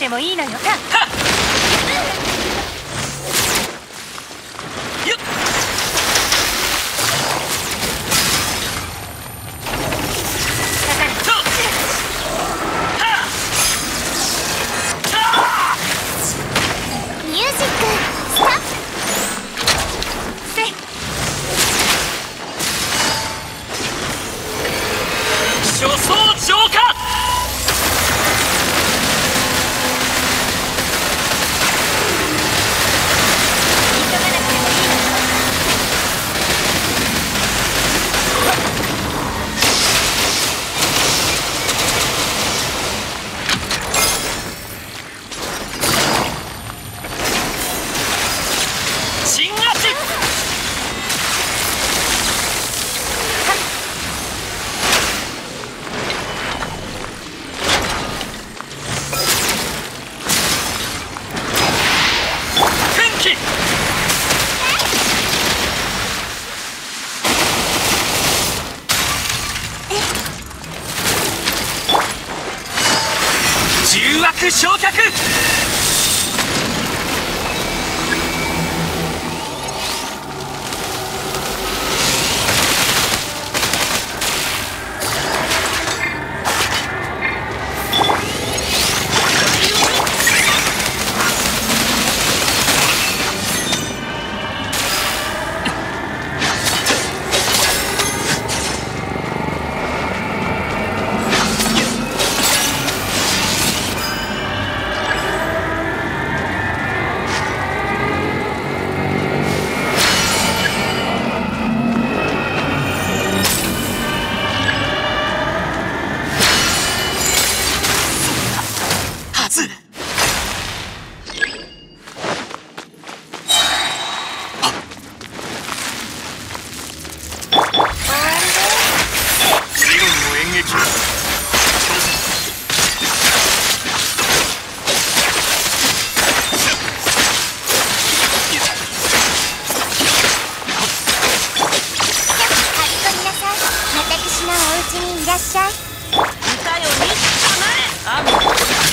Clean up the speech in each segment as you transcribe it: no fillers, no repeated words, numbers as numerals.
てもいいのよ。 ミュージックスタップ。 助走浄化。重悪焼却。 いらっしゃい。 歌よに叶え。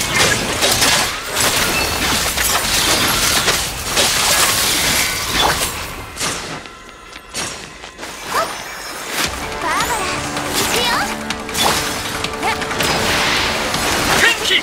バーバラ、行くよ。 天気。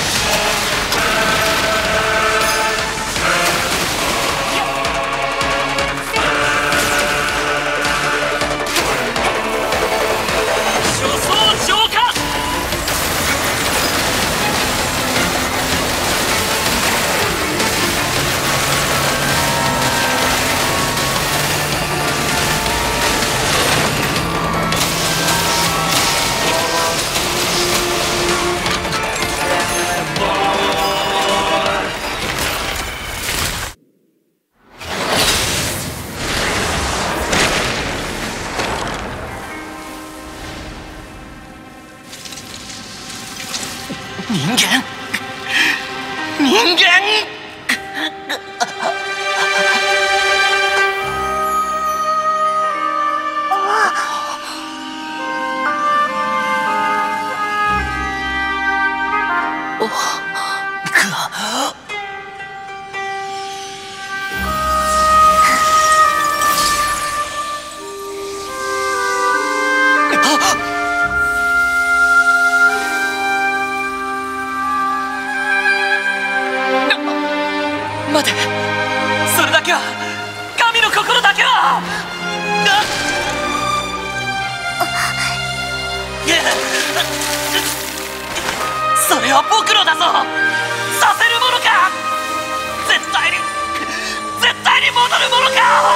人間待て、それだけは、神の心だけは。それは僕のだぞ。させるものか。絶対に戻るものか。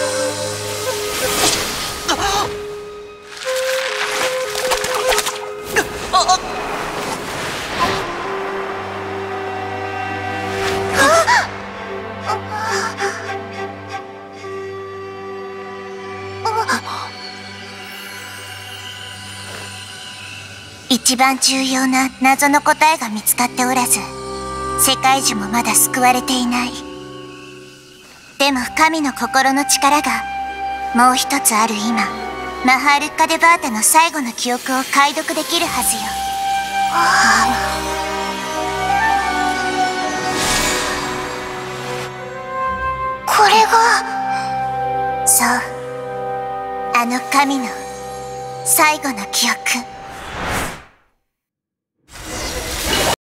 一番重要な謎の答えが見つかっておらず、世界樹もまだ救われていない。でも神の心の力がもう一つある今、マハールッカ・デ・バータの最後の記憶を解読できるはずよ。 そう、あの神の最後の記憶。